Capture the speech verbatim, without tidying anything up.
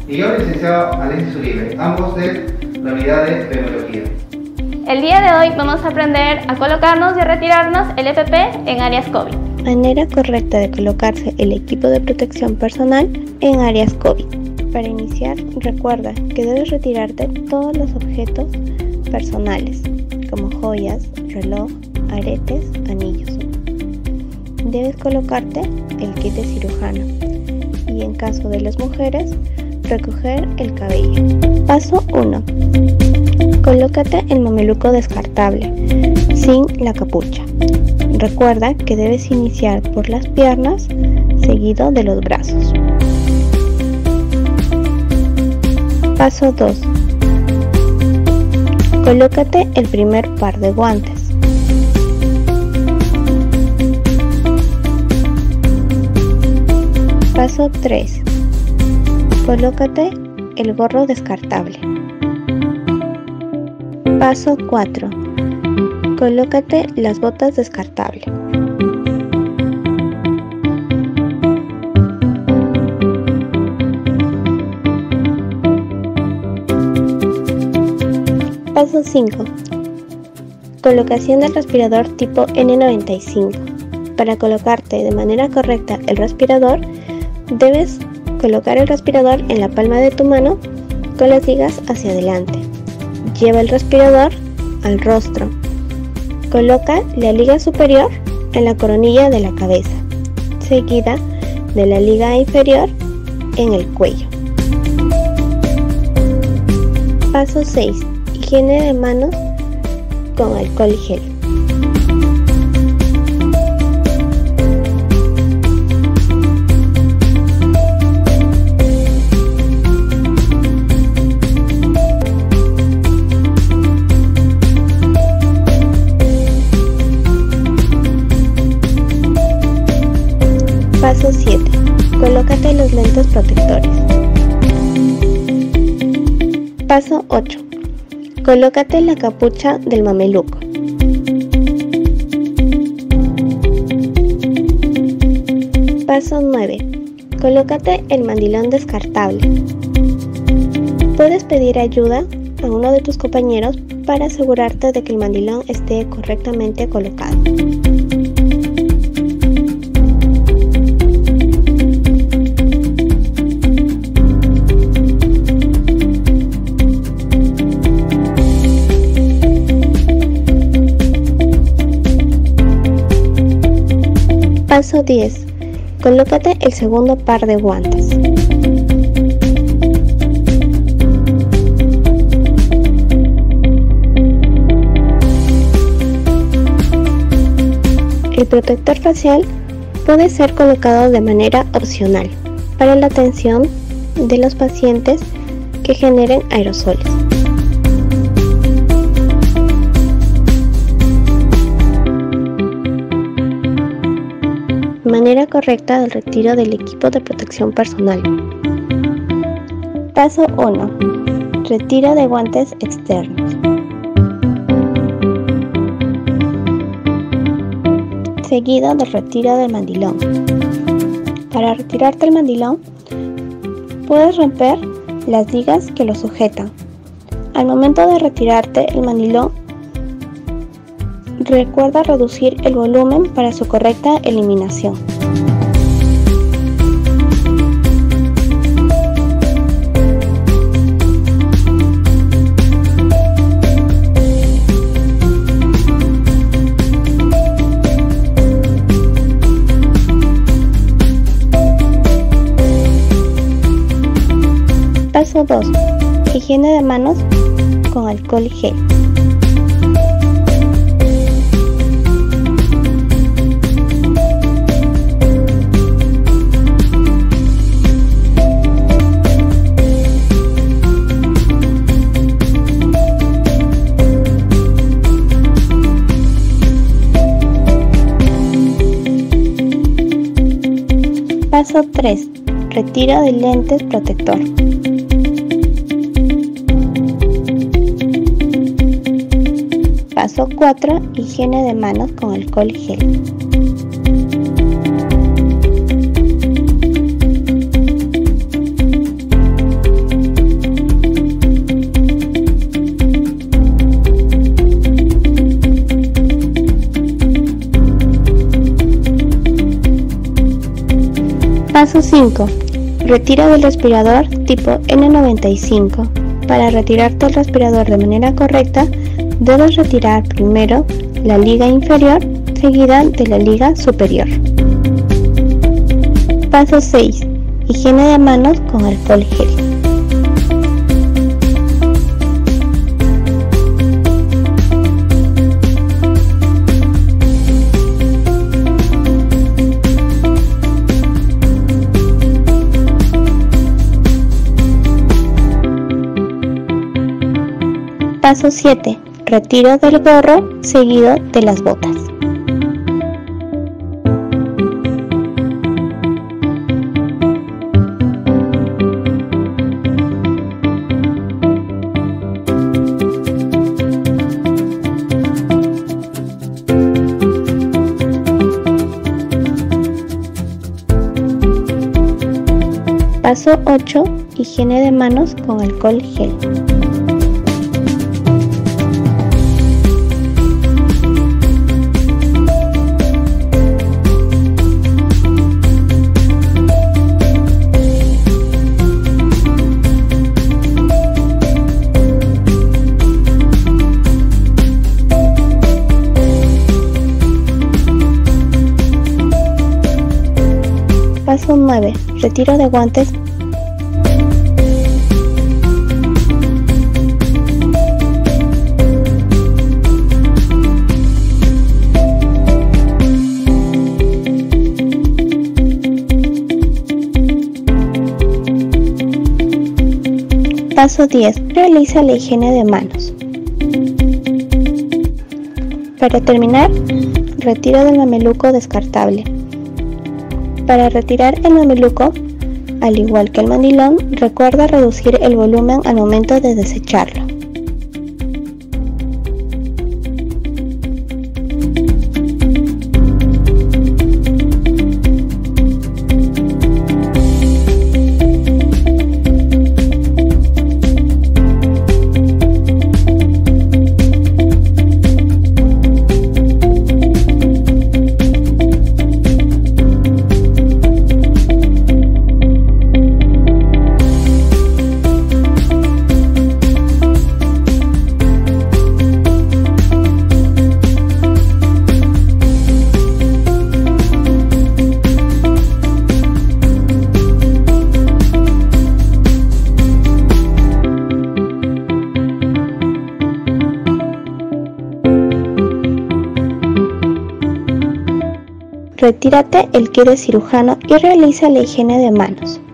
Y yo, licenciado Alexis Uribe, ambos de la unidad de Epidemiología. El día de hoy vamos a aprender a colocarnos y a retirarnos el E P P en áreas COVID. Manera correcta de colocarse el equipo de protección personal en áreas COVID. Para iniciar, recuerda que debes retirarte todos los objetos personales, como joyas, reloj, aretes, anillos. Debes colocarte el kit de cirujano y, en caso de las mujeres, recoger el cabello. Paso uno. Colócate el mameluco descartable, sin la capucha. Recuerda que debes iniciar por las piernas, seguido de los brazos. Paso dos. Colócate el primer par de guantes. Paso tres. Colócate el gorro descartable. Paso cuatro. Colócate las botas descartables. Paso cinco. Colocación del respirador tipo N noventa y cinco. Para colocarte de manera correcta el respirador, debes colocar el respirador en la palma de tu mano con las ligas hacia adelante. Lleva el respirador al rostro. Coloca la liga superior en la coronilla de la cabeza, seguida de la liga inferior en el cuello. Paso seis. Higiene de manos con alcohol y gel. Paso siete. Colócate los lentes protectores. Paso ocho. Colócate la capucha del mameluco. Paso nueve. Colócate el mandilón descartable. Puedes pedir ayuda a uno de tus compañeros para asegurarte de que el mandilón esté correctamente colocado. Paso diez. Colócate el segundo par de guantes. El protector facial puede ser colocado de manera opcional para la atención de los pacientes que generen aerosoles. Manera correcta del retiro del equipo de protección personal. Paso uno. Retiro de guantes externos. Seguido del retiro del mandilón. Para retirarte el mandilón, puedes romper las ligas que lo sujetan. Al momento de retirarte el mandilón, recuerda reducir el volumen para su correcta eliminación. Paso dos. Higiene de manos con alcohol y gel. Paso tres. Retiro de lentes protector. Paso cuatro. Higiene de manos con alcohol y gel. Paso cinco. Retira del respirador tipo ene noventa y cinco. Para retirarte el respirador de manera correcta, debes retirar primero la liga inferior, seguida de la liga superior. Paso seis. Higiene de manos con alcohol gel. Paso siete. Retiro del gorro seguido de las botas. Paso ocho. Higiene de manos con alcohol gel. Paso nueve. Retiro de guantes. Paso diez. Realiza la higiene de manos. Para terminar, retiro del mameluco descartable. Para retirar el mameluco, al igual que el mandilón, recuerda reducir el volumen al momento de desecharlo. Retírate el kit de cirujano y realiza la higiene de manos.